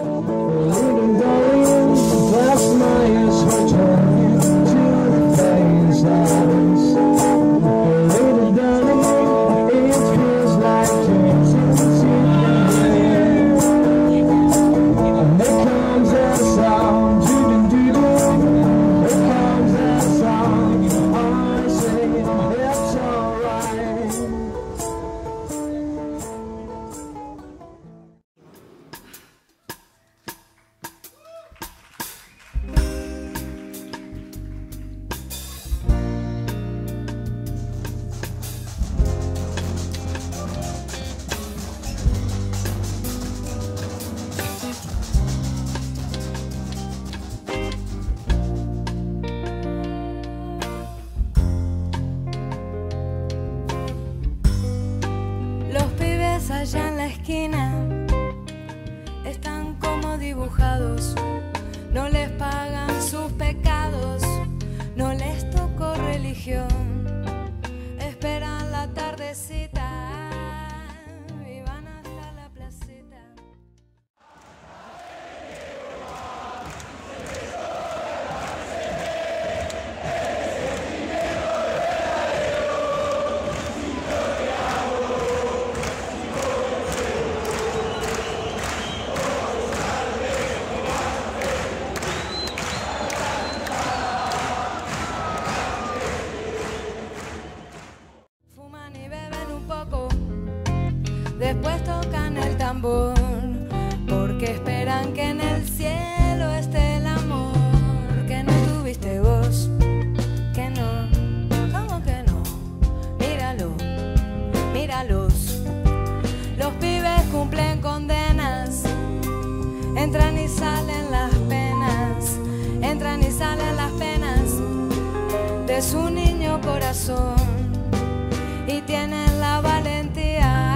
allá en la esquina están como dibujados, no les pagan sus pecados, no les tocó religión, esperan la tardecita y van hasta la placita. Después tocan el tambor, porque esperan que en el cielo esté el amor que no tuviste vos, que no, ¿cómo que no? Míralo, míralos, los pibes cumplen condenas, entran y salen las penas, entran y salen las penas de su niño corazón y tienen la valentía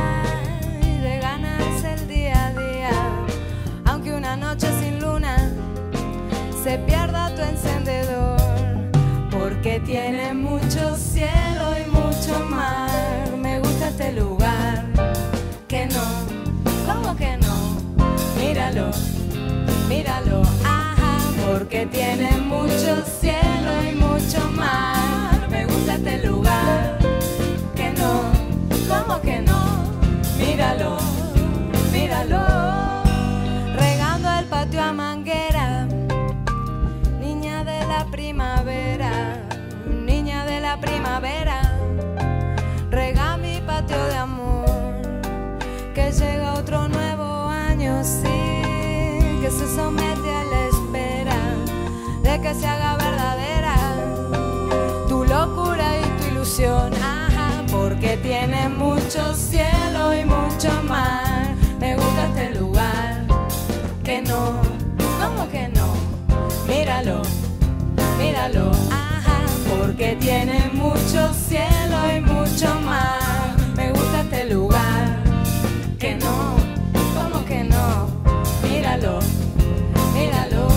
noche sin luna se pierda tu encendedor, porque tiene mucho cielo y mucho mar. Me gusta este lugar, que no, ¿cómo que no? Míralo, míralo, ajá, porque tiene mucho cielo y mucho mar. Me gusta este lugar, que no, ¿cómo que no? Míralo, míralo. Patio a manguera, niña de la primavera, niña de la primavera, rega mi patio de amor, que llega otro nuevo año, sí, que se somete a la espera de que se haga verdadera tu locura y tu ilusión, ajá, porque tiene mucho cielo y mucho mar. Me gusta este lugar, que no, ¿cómo que no? Míralo, míralo, ajá, porque tiene mucho cielo y mucho mar. Me gusta este lugar, que no, ¿cómo que no? Míralo, míralo.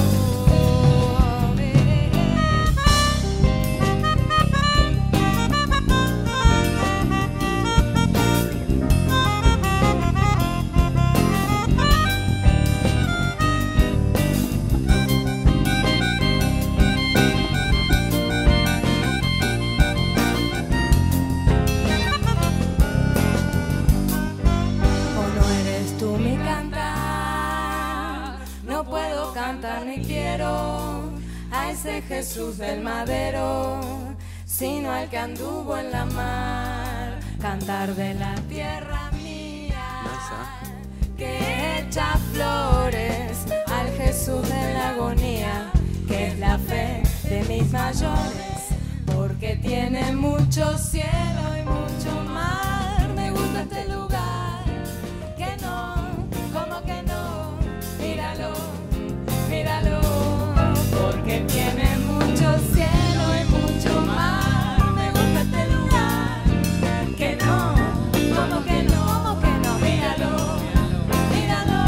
Ni quiero a ese Jesús del madero, sino al que anduvo en la mar, cantar de la tierra mía, que echa flores al Jesús de la agonía, que es la fe de mis mayores, porque tiene mucho cielo y mucho mar. Me gusta este lugar, que no, ¿cómo que no? Míralo, míralo, porque tiene mucho cielo y mucho mar. Me gusta este lugar, que no, ¿cómo que no? ¿Cómo que no? Míralo, míralo.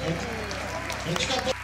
近かった